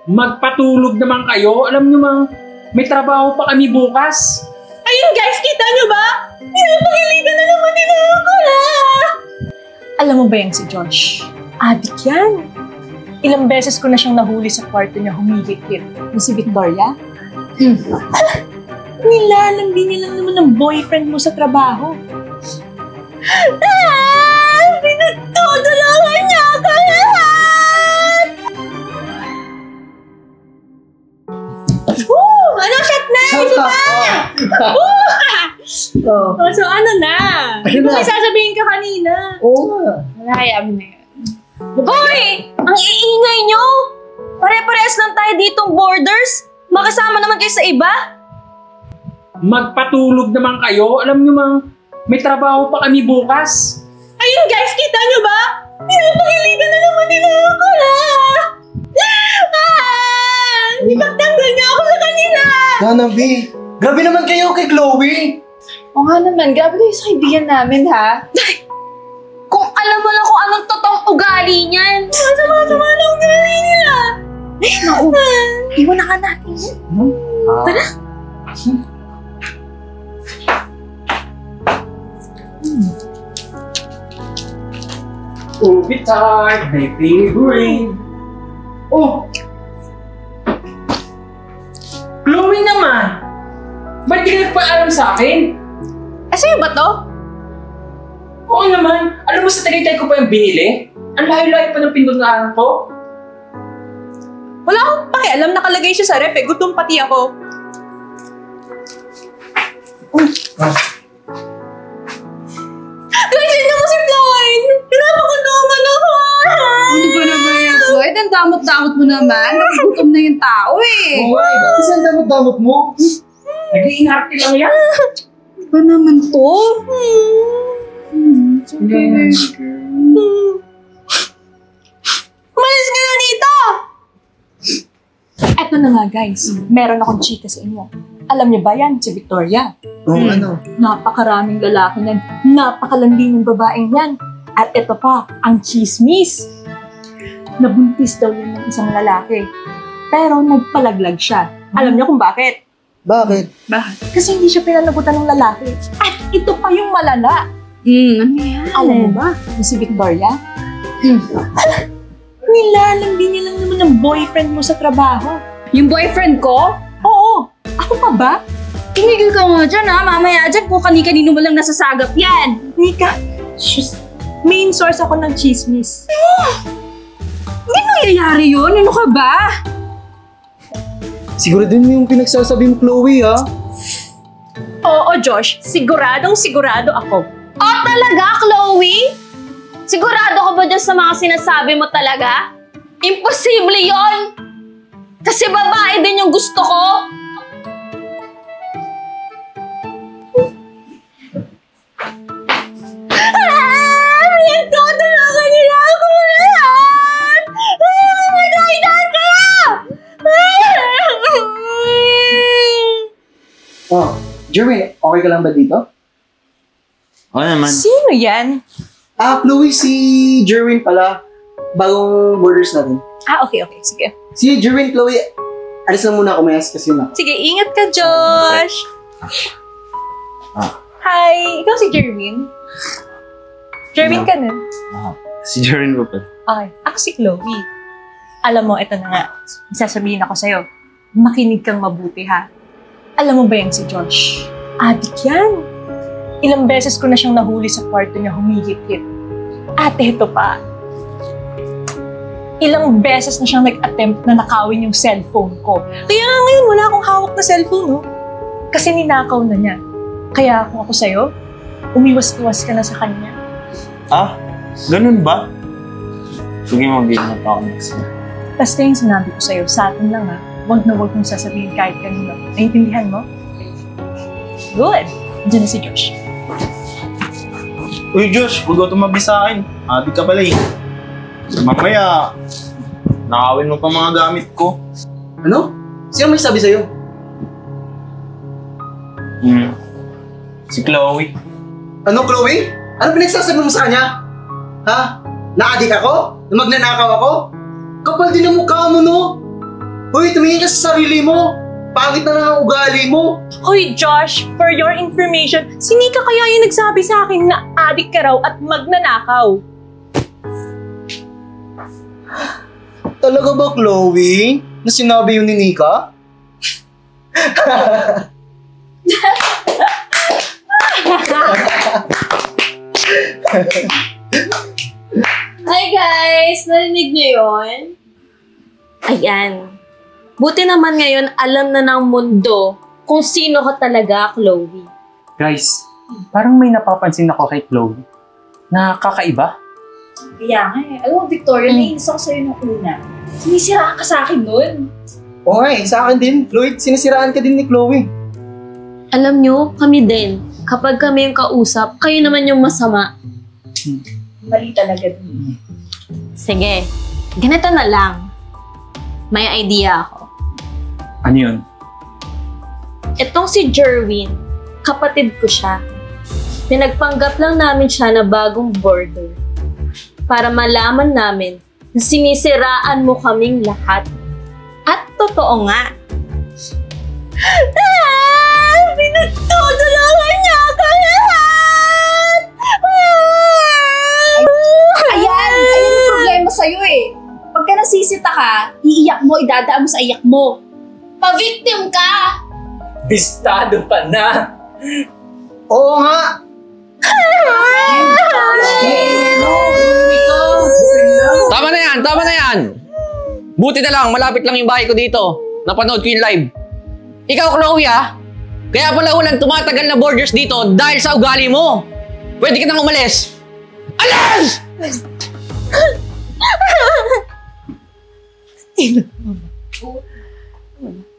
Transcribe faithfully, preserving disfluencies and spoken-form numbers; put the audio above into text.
Magpatulog naman kayo. Alam nyo mang, may trabaho pa kami bukas. Ayun guys, kita nyo ba? Pinapagalitan na naman nila ako na! Alam mo ba yung si Josh? Adik yan. Ilang beses ko na siyang nahuli sa kwarto niya humigit-hit. Yung si Victoria? Hmm. Nilalandi niya lang naman ng boyfriend mo sa trabaho. Ah! Pinagtutulungan niya ako lahat! Woo! Ano, shot na! Shot na! Woo! Oh. Oh, so ano na? Hindi mo may sasabihin ka kanina. Oo nga. Hayaan mo na yun. Hoy! Ang iingay nyo! Pare-parehas lang tayo ditong borders. Makasama naman kayo sa iba. Magpatulog naman kayo. Alam nyo mang, may trabaho pa kami bukas. Ayun guys, kita nyo ba? Pinapagalitan na naman nila ako na! Ah! Ipagtanggol niya ako sa kanila! Nana B, grabe naman kayo kay Chloe! O nga naman, grabe kayo sa kaibigan namin, ha? Kung alam mo lang kung anong totoong ugali niyan. Sama-sama na ugali nila. Eh, naku. Iwan na ka natin. Hmm? Tara. Hmm. Movie time, my favorite. Oh! Chloe naman! Ba't di ka nagpaalam sa akin? Eh, sa'yo ba to? Oo naman. Alam mo sa Tagaytay ko pa yung binili? Ang layo-layo pa ng pinuntahan ko. Wala akong pakialam, nakalagay siya sa ref eh. Gutom pati ako. Ah. Guys, yun naman si Floyd! Pinapakutuman ako! Ano ba naman yan, Floyd? Ang damot-damot mo naman. Nagugutom na yung tao eh. Oo nga, ba't isang damot-damot mo? Nag-iinarte lang yan. Ano ba naman to? Hmm. Umalis ka na dito! Eto na nga guys, meron akong chika sa inyo. Alam niyo ba yan, si Victoria? Oo, hmm. ano? Napakaraming lalaki niyan, napakalandi ng babaeng yan. At ito pa, ang chismis. Nabuntis daw yan ng isang lalaki. Pero nagpalaglag siya. Alam niyo kung bakit? Bakit? Bakit? Kasi hindi siya pinanagutan ng lalaki. At ito pa yung malala. Hmm, ano yan? Alam mo ba, yung si Victoria? Hmm. Nilalandi niya lang naman ng boyfriend mo sa trabaho. Yung boyfriend ko? Oo, ako pa ba? Tumigil ka nga dyan, ha? Mamaya dyan kung kani-kanino mo lang nasasagap yan. Nika, shus, main source ako ng chismis. Hindi nangyayari yun. Ano ka ba? Siguro din yung pinagsasabi mo, Chloe, ha? Oo, Josh, siguradong sigurado ako. Oh, talaga, Chloe? Sigurado ka ba dyan sa mga sinasabi mo talaga? Imposible yon! Kasi babae din yung gusto ko. Ah! Pinagtutulungan nila ako lahat! Ah! Magkainan kayo! Oh, Jeremy, okay ka lang ba dito? Oo naman. Sino yan? Ah, Chloe, si Jerwin pala. Bagong borders natin. Ah, okay, okay. Sige. Si Jerwin, Chloe, alis lang muna ako, may ask kasi yun ako. Sige, ingat ka, Josh! Ah. Hi! Ikaw si Jerwin? Jerwin ka na? Ah, si Jaren po pala. Okay. Ako si Chloe. Alam mo, ito na nga. Sasabihin ako sa'yo. Makinig kang mabuti, ha? Alam mo ba yan si Josh? Adik yan. Ilang beses ko na siyang nahuli sa kwarto niya humigit-hit. At ito pa. Ilang beses na siyang nag-attempt na nakawin yung cellphone ko. Kaya nga ngayon, wala akong hawak na cellphone, no? Kasi ninakaw na niya. Kaya kung ako sa'yo, umiwas-iwas ka na sa kanya. Ah, ganun ba? Sige, mag-iingat ako next time. Basta yung sinabi ko sa'yo, sa atin lang ha. Huwag na huwag mong sasabihin kahit kanino. Naintindihan mo? Good! Diyan na si Josh. Uy, Josh, huwag ka tumabi sa akin. Adik ka pala eh. Mamaya, nakawin mo pa mga gamit ko. Ano? Sino may sabi sa'yo? Hmm. Si Chloe. Ano, Chloe? Ano pinagsasabi mo sa kanya? Ha? Naadik ako? Na magnanakaw ako? Kapal din ang mukha mo, no? Tumingin ka sa sarili mo. Pangit na lang ang ugali mo. Hoy Josh, for your information, si Nika kaya yung nagsabi sa akin na adik ka raw at magnanakaw. Talaga ba, Chloe? Na sinabi yun ni Nika? Hi guys! Narinig niyo yun? Ayan. Buti naman ngayon alam na ng mundo kung sino ka talaga, Chloe. Guys, parang may napapansin ako kay Chloe na kakaiba. Kaya nga eh. Alam mo, Victoria, nainis ako sa'yo nung una. Sinisiraan ka sa akin nun. Oo nga eh, sa akin din. Floyd, sinisiraan ka din ni Chloe. Alam nyo, kami din. Kapag kami yung kausap, kayo naman yung masama. Mali talaga din. Sige, ganito na lang. May idea ako. Ano yun? Itong si Jerwin, kapatid ko siya. Pinagpanggap lang namin siya na bagong boarder. Para malaman namin na sinisiraan mo kaming lahat. At totoo nga. Ah! Pinagtutulungan niya ako lahat! Ayan! Ayan yung problema sa'yo eh. Pagka nasisita ka, iiyak mo, idadaan mo sa iyak mo. Pa-victim ka! Bistado pa na! Oo nga! Tama na yan! Tama na yan! Buti na lang, malapit lang yung bahay ko dito. Napanood ko yung live. Ikaw, Chloe, ah! Kaya pala walang tumatagal na boarders dito dahil sa ugali mo. Pwede ka nang umalis. Alas! Ina.